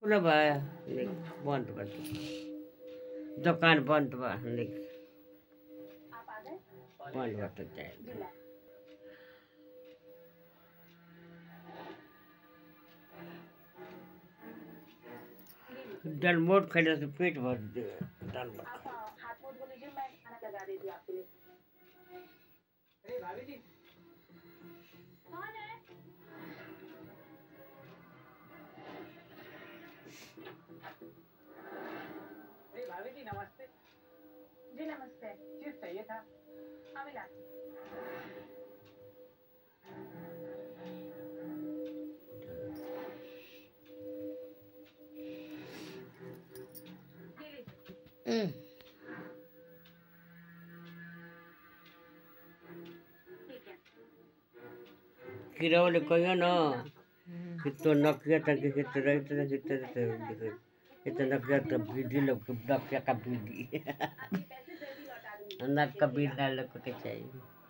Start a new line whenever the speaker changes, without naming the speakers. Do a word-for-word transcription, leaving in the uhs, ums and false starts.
खुला बा देख बंद बा दुकान बंद बा देख बंद बा तो जाए दाल मोट खाने से पेट भर दे दाल मोट हाथ मुंह धो लीजिए मैं खाना लगा देती हूँ आपके लिए। अरे भाभी जी कौन है? अरे भाभी जी नमस्ते। जी नमस्ते। चीज चाहिए था अभी ला किरावले कहियो न कि तो नकिया तक के तरह तरह के तरह तरह दिखे इतना नकिया तो बीड़ी लोग नकिया का बीड़ी नक का बीड़ी लोग के चाहिए।